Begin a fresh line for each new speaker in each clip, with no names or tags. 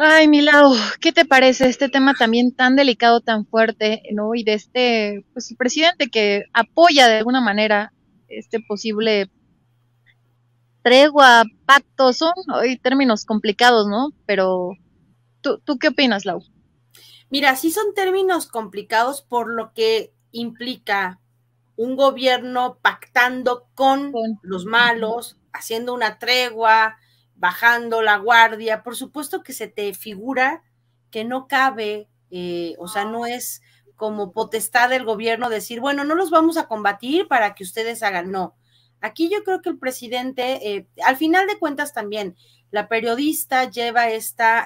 Ay, Milau, ¿qué te parece este tema también tan delicado, tan fuerte, ¿no? Y de pues el presidente que apoya de alguna manera este posible tregua, pacto, son hoy términos complicados, ¿no? Pero, ¿tú qué opinas, Lau?
Mira, sí son términos complicados por lo que implica un gobierno pactando con
Con-
los
Ujú.
malos, haciendo una tregua, bajando la guardia. Por supuesto que se te figura que no cabe, o sea, no es como potestad del gobierno decir, bueno, no los vamos a combatir para que ustedes hagan, no. Aquí yo creo que el presidente, al final de cuentas también, la periodista lleva esta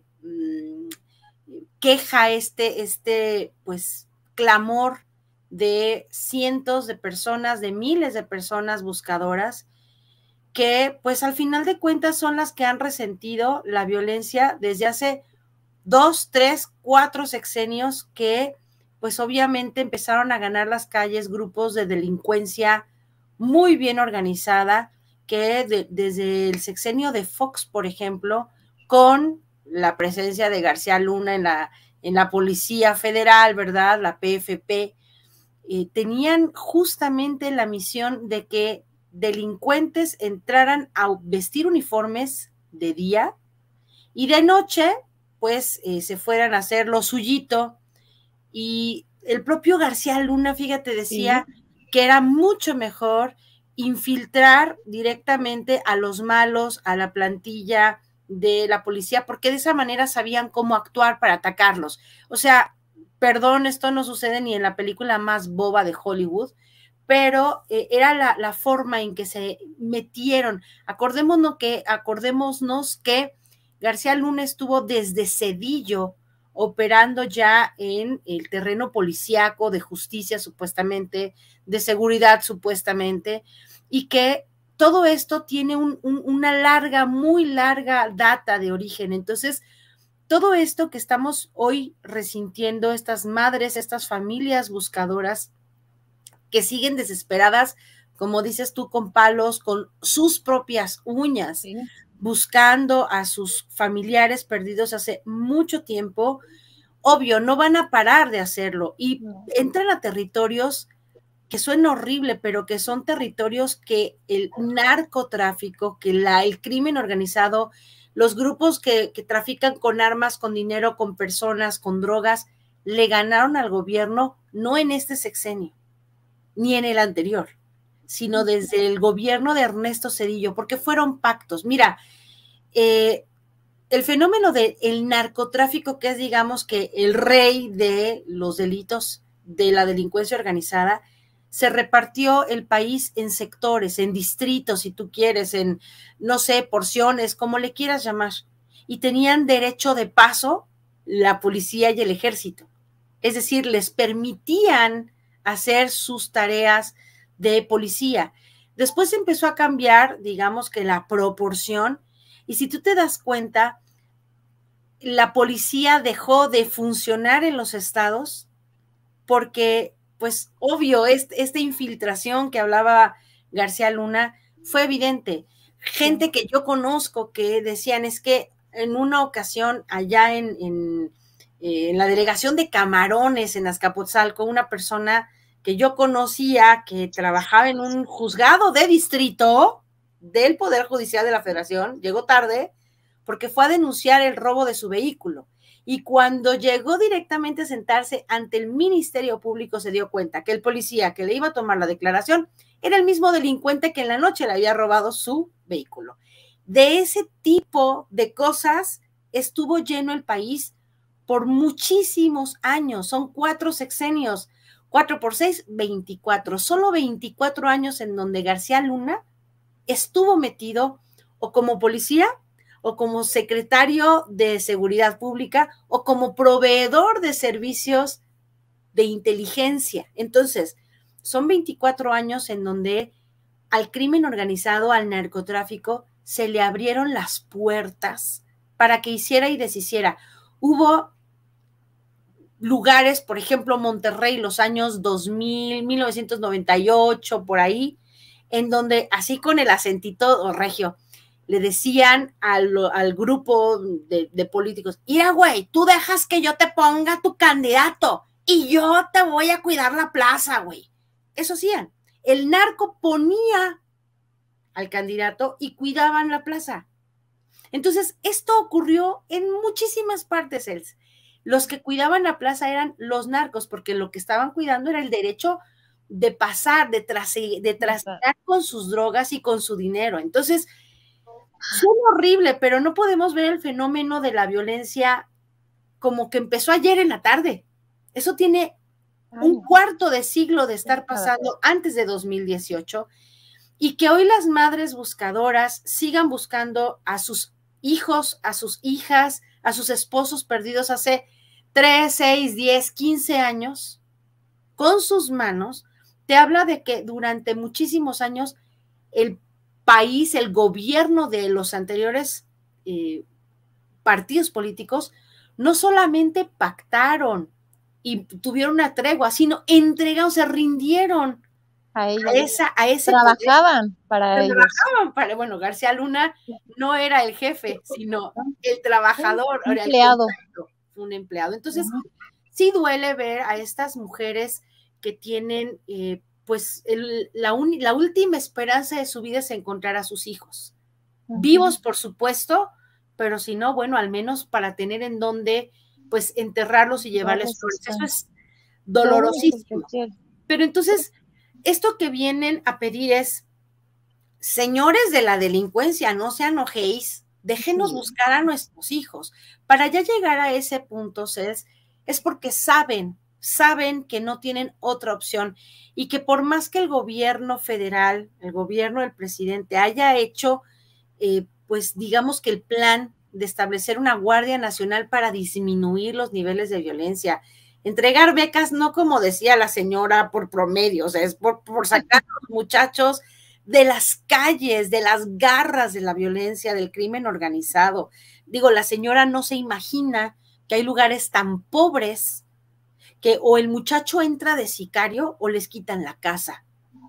queja, pues, clamor de cientos de personas, de miles de personas buscadoras, que pues al final de cuentas son las que han resentido la violencia desde hace 2, 3, 4 sexenios que pues obviamente empezaron a ganar las calles grupos de delincuencia muy bien organizada, que desde el sexenio de Fox, por ejemplo, con la presencia de García Luna en la Policía Federal, ¿verdad? La PFP, tenían justamente la misión de que delincuentes entraran a vestir uniformes de día y de noche, pues, se fueran a hacer lo suyito. Y el propio García Luna, fíjate,
Sí,
decía que era mucho mejor infiltrar directamente a los malos, a la plantilla de la policía, porque de esa manera sabían cómo actuar para atacarlos. O sea, perdón, esto no sucede ni en la película más boba de Hollywood, pero era la forma en que se metieron. Acordémonos que García Luna estuvo desde Cedillo operando ya en el terreno policíaco, de justicia supuestamente, de seguridad supuestamente, y que todo esto tiene una larga, muy larga data de origen. Entonces, todo esto que estamos hoy resintiendo, estas madres, estas familias buscadoras que siguen desesperadas, como dices tú, con palos, con sus propias uñas,
sí.
buscando a sus familiares perdidos hace mucho tiempo, obvio, no van a parar de hacerlo y
No.
entran a territorios que suena horrible, pero que son territorios que el narcotráfico, el crimen organizado, los grupos que trafican con armas, con dinero, con personas, con drogas, le ganaron al gobierno no en este sexenio, ni en el anterior, sino desde el gobierno de Ernesto Zedillo, porque fueron pactos. Mira, el fenómeno del narcotráfico, que es, digamos, que el rey de los delitos de la delincuencia organizada, se repartió el país en sectores, en distritos, si tú quieres, en, no sé, porciones, como le quieras llamar. Y tenían derecho de paso la policía y el ejército. Es decir, les permitían hacer sus tareas de policía. Después empezó a cambiar, digamos, que la proporción, y si tú te das cuenta, la policía dejó de funcionar en los estados porque, pues, obvio, esta infiltración que hablaba García Luna fue evidente.
Sí.
Gente que yo conozco que decían es que en una ocasión allá en la delegación de Camarones en Azcapotzalco, una persona que yo conocía que trabajaba en un juzgado de distrito del Poder Judicial de la Federación, llegó tarde porque fue a denunciar el robo de su vehículo. Y cuando llegó directamente a sentarse ante el Ministerio Público, se dio cuenta que el policía que le iba a tomar la declaración era el mismo delincuente que en la noche le había robado su vehículo. De ese tipo de cosas estuvo lleno el país por muchísimos años. Son 4 sexenios. 4 por 6, 24. Solo 24 años en donde García Luna estuvo metido o como policía o como secretario de Seguridad Pública o como proveedor de servicios de inteligencia. Entonces, son 24 años en donde al crimen organizado, al narcotráfico, se le abrieron las puertas para que hiciera y deshiciera. Hubo lugares, por ejemplo, Monterrey, los años 2000, 1998, por ahí, en donde, así con el acentito regio, le decían al grupo de políticos, mira, güey, tú dejas que yo te ponga tu candidato y yo te voy a cuidar la plaza, güey. Eso hacían. El narco ponía al candidato y cuidaban la plaza. Entonces, esto ocurrió en muchísimas partes, Els. Los que cuidaban la plaza eran los narcos, porque lo que estaban cuidando era el derecho de pasar, de transitar con sus drogas y con su dinero. Entonces, suena horrible, pero no podemos ver el fenómeno de la violencia como que empezó ayer en la tarde. Eso tiene un cuarto de siglo de estar pasando antes de 2018, y que hoy las madres buscadoras sigan buscando a sus hijos, a sus hijas, a sus esposos perdidos hace 3, 6, 10, 15 años, con sus manos, te habla de que durante muchísimos años el país, el gobierno de los anteriores partidos políticos, no solamente pactaron y tuvieron una tregua, sino entregaron, se rindieron
a ese
trabajaban
poder. Para ellos.
Bueno, García Luna no era el jefe, sino el trabajador,
un empleado.
Un empleado. Entonces, sí duele ver a estas mujeres que tienen, pues, la última esperanza de su vida es encontrar a sus hijos. Vivos, por supuesto, pero si no, bueno, al menos para tener en dónde, pues, enterrarlos y llevarles flores. Eso es dolorosísimo. Pero entonces, esto que vienen a pedir es, señores de la delincuencia, no se enojéis, déjenos buscar a nuestros hijos. Para ya llegar a ese punto, es porque saben que no tienen otra opción, y que por más que el gobierno federal, el gobierno del presidente haya hecho, pues digamos que el plan de establecer una Guardia Nacional para disminuir los niveles de violencia, entregar becas, no como decía la señora por promedio, o sea, es por sacar a los muchachos de las calles, de las garras de la violencia, del crimen organizado. Digo, la señora no se imagina que hay lugares tan pobres que o el muchacho entra de sicario o les quitan la casa.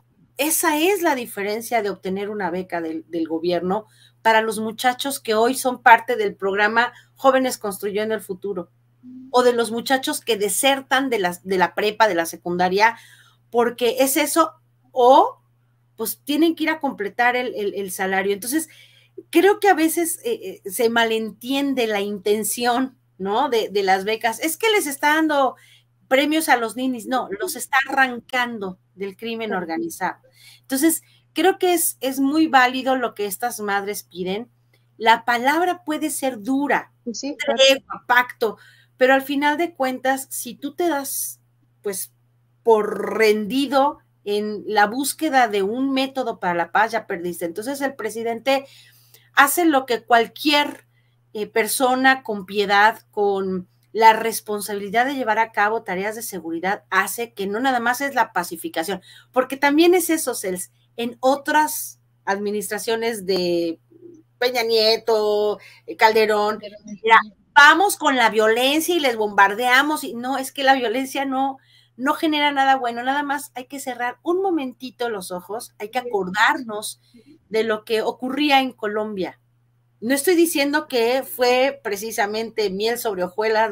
Esa es la diferencia de obtener una beca del gobierno para los muchachos que hoy son parte del programa Jóvenes Construyendo el Futuro, o de los muchachos que desertan de la prepa, de la secundaria, porque es eso, o pues tienen que ir a completar el salario. Entonces, creo que a veces se malentiende la intención, ¿no? De las becas. Es que les está dando premios a los ninis, no, los está arrancando del crimen organizado. Entonces, creo que es muy válido lo que estas madres piden. La palabra puede ser dura, tregua, pacto, pero al final de cuentas, si tú te das, pues, por rendido en la búsqueda de un método para la paz, ya perdiste. Entonces el presidente hace lo que cualquier persona con piedad, con la responsabilidad de llevar a cabo tareas de seguridad, hace, que no nada más es la pacificación, porque también es eso, Cels, en otras administraciones de Peña Nieto, Calderón, mira, vamos con la violencia y les bombardeamos, y no, es que la violencia no genera nada bueno, nada más hay que cerrar un momentito los ojos, hay que acordarnos de lo que ocurría en Colombia. No estoy diciendo que fue precisamente miel sobre hojuelas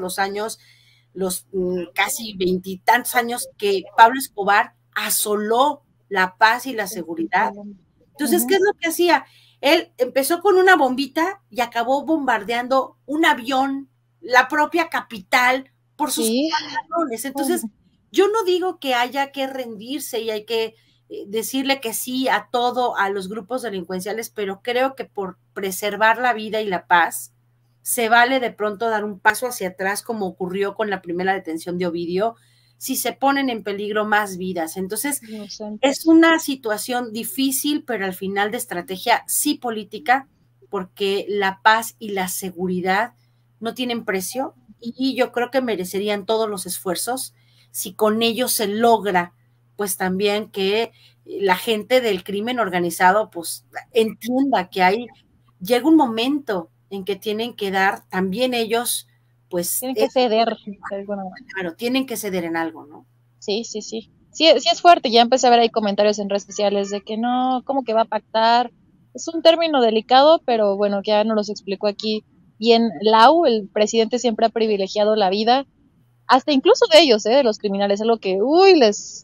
los casi 20 y tantos años que Pablo Escobar asoló la paz y la seguridad. Entonces, ¿qué es lo que hacía? Él empezó con una bombita y acabó bombardeando un avión, la propia capital, por sus pantalones. Entonces, yo no digo que haya que rendirse y hay que decirle que sí a todo, a los grupos delincuenciales, pero creo que por preservar la vida y la paz, se vale de pronto dar un paso hacia atrás, como ocurrió con la primera detención de Ovidio, si se ponen en peligro más vidas. Entonces, es una situación difícil, pero al final de estrategia sí política, porque la paz y la seguridad no tienen precio, y yo creo que merecerían todos los esfuerzos si con ello se logra, pues también que la gente del crimen organizado pues entienda que llega un momento en que tienen que dar también ellos, pues
tienen que ceder de alguna
manera. Claro, tienen que ceder en algo, ¿no?
Sí es fuerte. Ya empecé a ver ahí comentarios en redes sociales de que no, ¿cómo que va a pactar? Es un término delicado, pero bueno, ya nos los explicó aquí bien Lau, el presidente siempre ha privilegiado la vida, hasta incluso de ellos, de los criminales, es lo que, uy,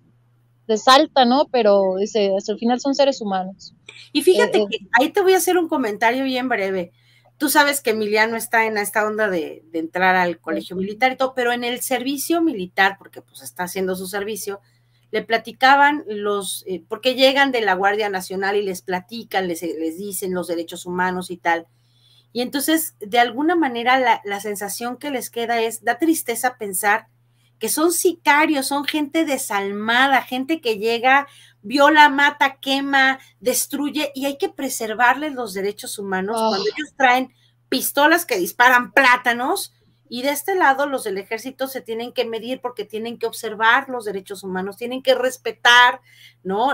les salta, ¿no? Pero dice, hasta el final son seres humanos.
Y fíjate que ahí te voy a hacer un comentario bien breve. Tú sabes que Emiliano está en esta onda de entrar al colegio militar y todo, pero en el servicio militar, porque pues está haciendo su servicio, le platicaban porque llegan de la Guardia Nacional y les platican, les dicen los derechos humanos y tal. Y entonces, de alguna manera, la sensación que les queda da tristeza pensar que son sicarios, son gente desalmada, gente que llega, viola, mata, quema, destruye, y hay que preservarles los derechos humanos cuando ellos traen pistolas que disparan plátanos, y de este lado los del ejército se tienen que medir porque tienen que observar los derechos humanos, tienen que respetar, ¿no?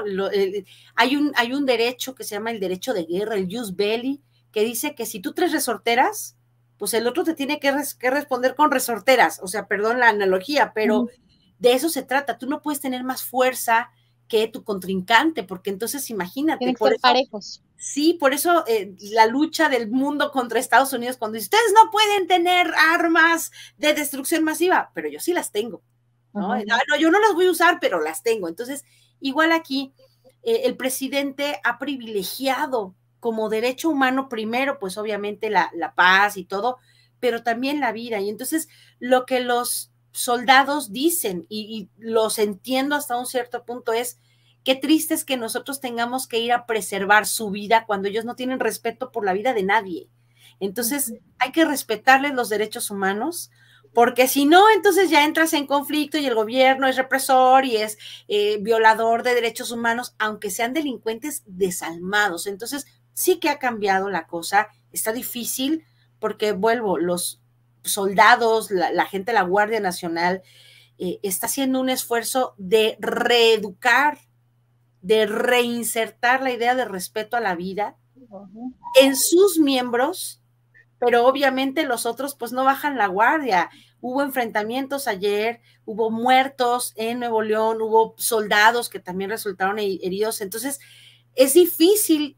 Hay un derecho que se llama el derecho de guerra, el jus belli, que dice que si tú traes resorteras, pues el otro te tiene que responder con resorteras, o sea, perdón la analogía, pero de eso se trata. Tú no puedes tener más fuerza que tu contrincante, porque entonces imagínate.
Tienen que ser parejos.
Sí, por eso la lucha del mundo contra Estados Unidos, cuando ustedes no pueden tener armas de destrucción masiva, pero yo sí las tengo, ¿no? No, yo no las voy a usar, pero las tengo. Entonces, igual aquí, el presidente ha privilegiado como derecho humano primero, pues obviamente la paz y todo, pero también la vida. Y entonces lo que los soldados dicen, y los entiendo hasta un cierto punto, es qué triste es que nosotros tengamos que ir a preservar su vida cuando ellos no tienen respeto por la vida de nadie. Entonces hay que respetarles los derechos humanos, porque si no, entonces ya entras en conflicto y el gobierno es represor y es violador de derechos humanos, aunque sean delincuentes desalmados. Entonces, sí que ha cambiado la cosa, está difícil porque, vuelvo, los soldados, la gente de la Guardia Nacional está haciendo un esfuerzo de reeducar, de reinsertar la idea de respeto a la vida en sus miembros, pero obviamente los otros pues no bajan la guardia. Hubo enfrentamientos ayer, hubo muertos en Nuevo León, hubo soldados que también resultaron heridos, entonces es difícil,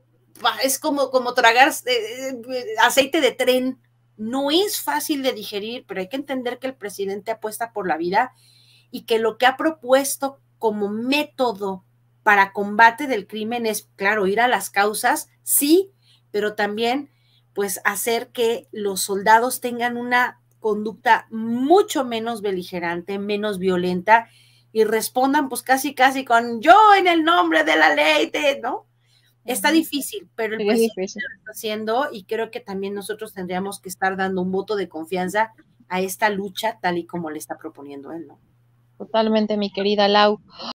es como tragar aceite de tren, no es fácil de digerir, pero hay que entender que el presidente apuesta por la vida y que lo que ha propuesto como método para combate del crimen es, claro, ir a las causas, sí, pero también pues hacer que los soldados tengan una conducta mucho menos beligerante, menos violenta y respondan pues casi con yo en el nombre de la ley, ¿no? Está difícil, pero el presidente lo está haciendo y creo que también nosotros tendríamos que estar dando un voto de confianza a esta lucha tal y como le está proponiendo él, ¿no?
Totalmente, mi querida Lau.